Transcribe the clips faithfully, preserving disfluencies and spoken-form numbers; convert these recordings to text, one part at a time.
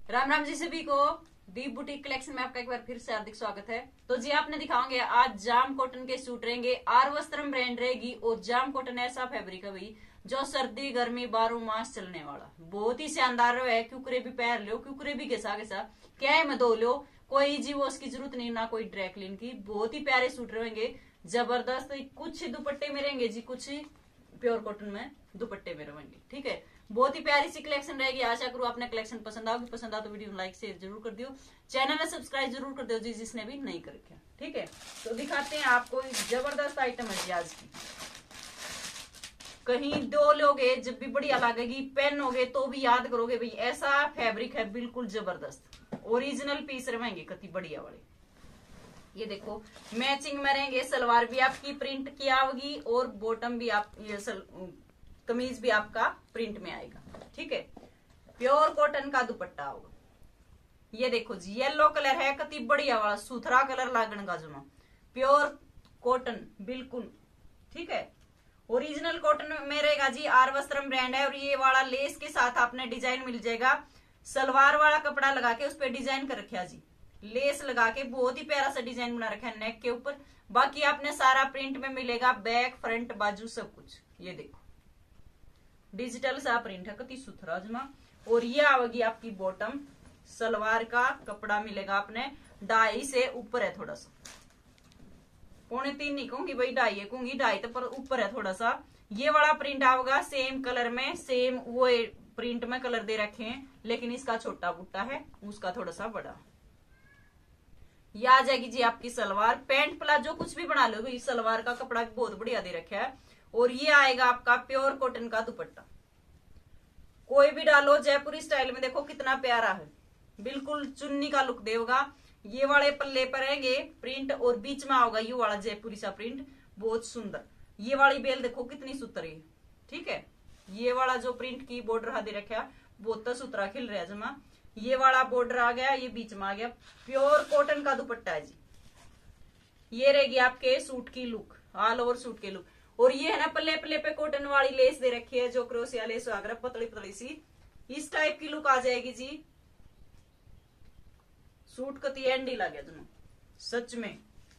राम राम जी सभी को। दीप boutique collection में आपका एक बार फिर से हार्दिक स्वागत है। तो जी आपने दिखाओगे आज जाम कॉटन के सूट रहेंगे। आर वस्त्रम ब्रांड रहेगी और जाम कॉटन ऐसा फैब्रिक है भाई जो सर्दी गर्मी बारह मास चलने वाला बहुत ही शानदार है। क्यूकरे भी पहन लो, क्यूकरे भी घिसा घिसा क्या है में धो लो, कोई जी वो उसकी जरूरत नहीं ना कोई ड्राई क्लीन की। बहुत ही प्यारे सूट रहेंगे, जबरदस्त। कुछ दुपट्टे में रहेंगे जी, कुछ प्योर कॉटन में दुपट्टे में रहेंगे। ठीक है, बहुत ही प्यारी सी कलेक्शन रहेगी। आशा करूँ आपने कलेक्शन पसंद आओगी। पसंद आ तो वीडियो लाइक शेयर जरूर कर दियो, चैनल में सब्सक्राइब जरूर कर दियो जी जिसने भी नहीं कर रखा। ठीक है, तो दिखाते हैं आपको जबरदस्त आइटम है जी आज की। कहीं दो लोगे जब भी बढ़िया लगेगी, पहनोगे तो भी याद करोगे भाई ऐसा फैब्रिक है, बिल्कुल जबरदस्त ओरिजिनल पीस रहेंगे कति बढ़िया वाले। ये देखो मैचिंग में रहेंगे, सलवार भी आपकी प्रिंट की आएगी और बॉटम भी आप ये सल, कमीज भी आपका प्रिंट में आएगा। ठीक है, प्योर कॉटन का दुपट्टा होगा। ये देखो जी येलो कलर है, कति बढ़िया वाला सुथरा कलर लागण का जुमा, प्योर कॉटन बिल्कुल। ठीक है, ओरिजिनल कॉटन में रहेगा जी। आर वस्त्रम ब्रांड है और ये वाला लेस के साथ आपने डिजाइन मिल जाएगा। सलवार वाला कपड़ा लगा के उस पर डिजाइन कर रखा जी, लेस लगा के बहुत ही प्यारा सा डिजाइन बना रखा है नेक के ऊपर। बाकी आपने सारा प्रिंट में मिलेगा, बैक फ्रंट बाजू सब कुछ। ये देखो डिजिटल सा प्रिंट है, कति सुथरा जमा। और ये आवेगी आपकी बॉटम, सलवार का कपड़ा मिलेगा आपने ढाई से ऊपर है थोड़ा सा, पौने तीन नहीं कहूंगी भाई, ढाई है कहूंगी, ढाई तो पर ऊपर है थोड़ा सा। ये वाला प्रिंट आवेगा सेम कलर में, सेम वो प्रिंट में कलर दे रखे हैं, लेकिन इसका छोटा बुट्टा है उसका थोड़ा सा बड़ा। ये आ जाएगी जी आपकी सलवार। पैंट प्लाजो कुछ भी बना लो, सलवार का कपड़ा भी बहुत बढ़िया दे रखा है। और ये आएगा आपका प्योर कॉटन का दुपट्टा, कोई भी डालो जयपुरी स्टाइल में। देखो कितना प्यारा है, बिल्कुल चुन्नी का लुक देगा। ये वाले पल्ले पर रहेंगे प्रिंट और बीच में होगा ये वाला जयपुरी सा प्रिंट, बहुत सुंदर। ये वाली बेल देखो कितनी सुथरी है। ठीक है, ये वाला जो प्रिंट की बॉर्डर दे रखा बहुत सुथरा खिल रहा है जमा। ये वाला बॉर्डर आ गया, ये बीच में आ गया। प्योर कॉटन का दुपट्टा है जी। ये रहेगी आपके सूट की लुक, ऑल ओवर सूट की लुक। और ये है ना पल्ले पल्ले पे कॉटन वाली लेस दे रखी है, जो क्रोशिया लेस वगैरह पतली पतली सी, इस टाइप की लुक आ जाएगी जी। सूट कति एंडी लगे तुम सच में।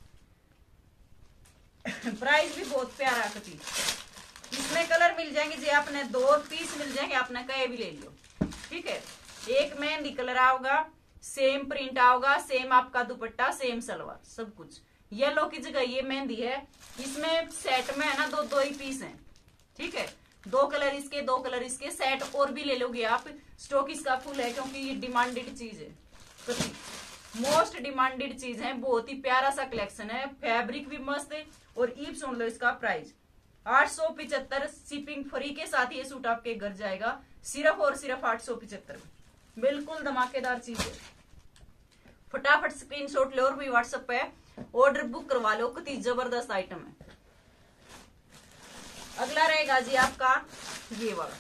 प्राइस भी बहुत प्यारा कति। इसमें कलर मिल जाएंगे जी, आपने दो पीस मिल जाएंगे, आपने कहे भी ले लियो। ठीक है, एक मेहंदी कलर आओगा, सेम प्रिंट आओगा, सेम आपका दुपट्टा, सेम सलवार, सब कुछ। येलो की जगह ये मेहंदी है। इसमें सेट में है ना दो दो ही पीस हैं। ठीक है, दो कलर इसके दो कलर इसके, सेट और भी ले लोगे आप। स्टॉक इसका फुल है क्योंकि ये डिमांडेड चीज है, मोस्ट डिमांडेड चीज है। बहुत ही प्यारा सा कलेक्शन है, फैब्रिक भी मस्त है। और ईब सुन लो इसका प्राइस आठ सौ पिछहत्तर, शिपिंग फ्री के साथ ये सूट आपके घर जाएगा, सिर्फ और सिर्फ आठ सौ पिछहत्तर। बिल्कुल धमाकेदार चीज है। फटाफट स्क्रीनशॉट लो और भी व्हाट्सएप पे ऑर्डर बुक करवा लो, कितनी जबरदस्त आइटम है। अगला रहेगा जी आपका ये वाला।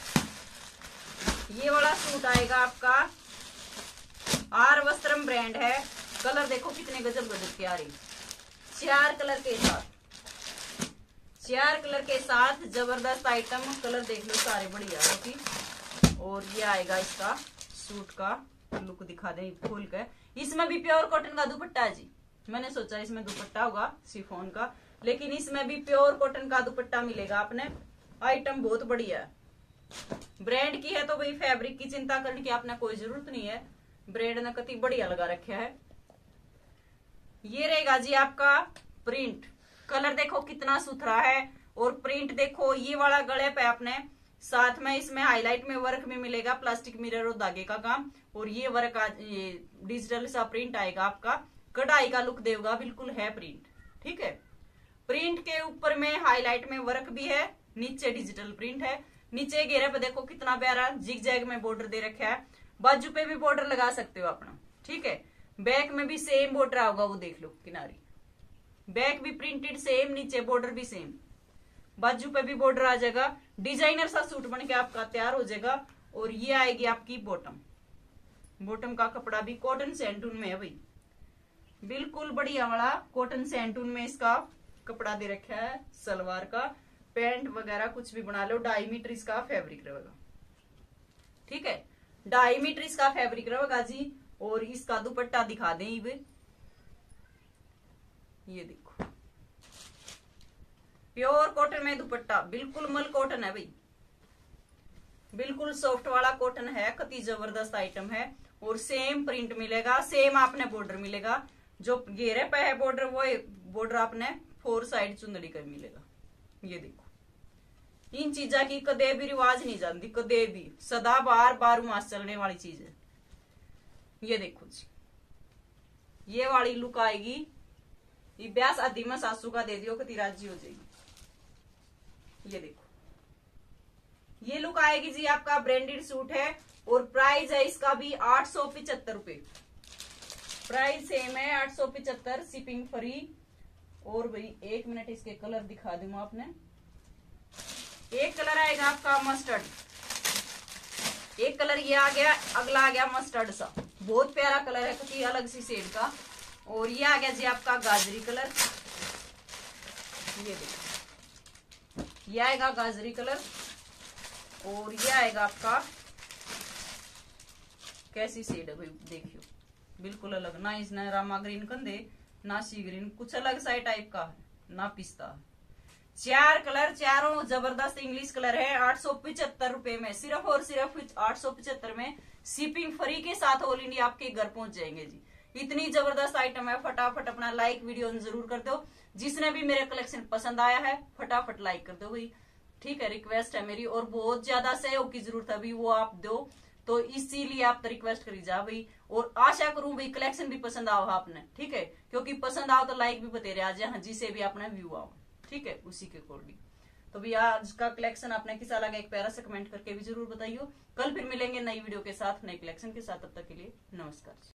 ये वाला सूट आएगा आपका, आर वस्त्रम ब्रांड है। कलर देखो कितने गजब गजब के आ रही, चार कलर के साथ, चार कलर के साथ जबरदस्त आइटम। कलर देख लो सारे बढ़िया होगी। और ये आएगा इसका सूट का लुक, दिखा दे खोल कर। इसमें भी प्योर कॉटन का दुपट्टा है जी। मैंने सोचा इसमें दुपट्टा होगा शिफॉन का, लेकिन इसमें भी प्योर कॉटन का दुपट्टा मिलेगा आपने। आइटम बहुत बढ़िया है, ब्रांड की है तो भाई फैब्रिक की चिंता करने की आपने कोई जरूरत नहीं है, ब्रांड ने कति बढ़िया लगा रखा है। ये रहेगा जी आपका प्रिंट, कलर देखो कितना सुथरा है। और प्रिंट देखो ये वाला गले पे आपने साथ में इसमें हाईलाइट में वर्क में मिलेगा, प्लास्टिक मिरर और धागे का काम। और ये वर्क ये डिजिटल सा प्रिंट आएगा आपका, कढ़ाई का लुक देगा, बिल्कुल है प्रिंट। ठीक है, प्रिंट के ऊपर में हाईलाइट में वर्क भी है, नीचे डिजिटल प्रिंट है। नीचे घेरे पे देखो कितना प्यारा जिग जैग में बॉर्डर दे रखा है। बाजू पे भी बॉर्डर लगा सकते हो अपना। ठीक है, बैक में भी सेम बॉर्डर होगा, वो देख लो किनारी, बैक भी प्रिंटेड सेम, नीचे बॉर्डर भी सेम, बाजू पे भी बॉर्डर आ जाएगा। डिजाइनर सा सूट बन के आपका तैयार हो जाएगा। और ये आएगी आपकी बॉटम, बॉटम का कपड़ा भी कॉटन सैंटून में है भाई, बिल्कुल बढ़िया वाला कॉटन सैंटून में इसका कपड़ा दे रखा है। सलवार का पैंट वगैरह कुछ भी बना लो, ढाई मीटर इसका फैब्रिक रहेगा। ठीक है, ढाई मीटर इसका फैब्रिक रहेगा जी। और इसका दुपट्टा दिखा दें ये ये देखो प्योर कॉटन में दुपट्टा, बिल्कुल मल कॉटन है भाई, बिल्कुल सॉफ्ट वाला कॉटन है, कति जबरदस्त आइटम है। और सेम प्रिंट मिलेगा, सेम आपने बॉर्डर मिलेगा, जो घेरे पे है बॉर्डर वो बॉर्डर आपने फोर साइड चुंदड़ी का मिलेगा। ये देखो इन चीजा की कदे भी रिवाज नहीं जानती, कदे भी, सदा बार बार मास चलने वाली चीज है। ये देखो जी ये वाली लुक आएगी, ये ब्यास आदि में सासू का दे दियो कति राजी हो जाएगी। ये देखो ये लुक आएगी जी, आपका ब्रांडेड सूट है और प्राइस है इसका भी आठ सौ पिछहत्तर रुपए, प्राइस सेम है आठ सौ पिछहत्तर, शिपिंग फ्री। और भाई एक मिनट इसके कलर दिखा दूं आपने। एक कलर आएगा आपका मस्टर्ड, एक कलर ये आ गया, अगला आ गया मस्टर्ड सा, बहुत प्यारा कलर है, कुछ अलग सी शेड का। और ये आ गया जी आपका गाजरी कलर, ये देखो ये आएगा गाजरी कलर। और ये आएगा आपका कैसी शेड है भाई देखियो, बिल्कुल अलग, ना इसने रामा ग्रीन कंधे ना सी ग्रीन, कुछ अलग सा टाइप का है, ना पिस्ता। चार कलर, चारों जबरदस्त इंग्लिश कलर है। आठ सौ पिछहत्तर रुपए में, सिर्फ और सिर्फ आठ सौ पिछहत्तर में शिपिंग फ्री के साथ ऑल इंडिया आपके घर पहुंच जाएंगे जी। इतनी जबरदस्त आइटम है, फटाफट अपना लाइक वीडियो जरूर कर दो। जिसने भी मेरे कलेक्शन पसंद आया है फटाफट लाइक कर दो भाई, ठीक है, रिक्वेस्ट है मेरी। और बहुत ज्यादा सहयोग की जरूरत है अभी, वो आप दो, तो इसीलिए आप रिक्वेस्ट करी जा भाई। और आशा करूं भाई कलेक्शन भी पसंद आओ आपने, ठीक है, क्योंकि पसंद आओ तो लाइक भी बतेरे आ जाए, जिसे भी अपना व्यू आओ, ठीक है, उसी के अकॉर्डिंग। तो भैया आज का कलेक्शन आपने किसा लगा एक प्यारा सा कमेंट करके भी जरूर बताइयो। कल फिर मिलेंगे नई वीडियो के साथ, नई कलेक्शन के साथ, तब तक के लिए नमस्कार।